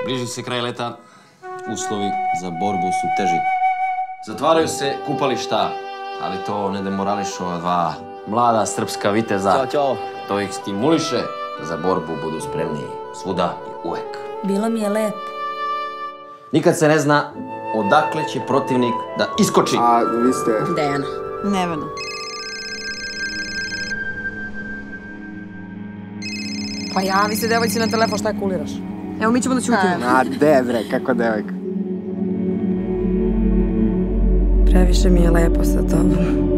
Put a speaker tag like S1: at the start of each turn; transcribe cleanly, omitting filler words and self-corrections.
S1: Bliži se kraj leta, uslovi za borbu su teži. Zatvaraju se kupališta, ali to ne demorališu ova dva mlada srpska viteza.
S2: Ćao, čao.
S1: To ih stimuliše da za borbu budu spremni svuda i uvek.
S3: Bilo mi je lepo.
S1: Nikad se ne zna odakle će protivnik da iskoči.
S4: A vi ste...
S3: Dejana.
S5: Nevena.
S6: Pa javi se devojci na telefon, šta je kuliraš? Evo, mi ćemo da ćutimo.
S4: A, de bre, kako devojka.
S6: Previše mi je lepo sa tobom.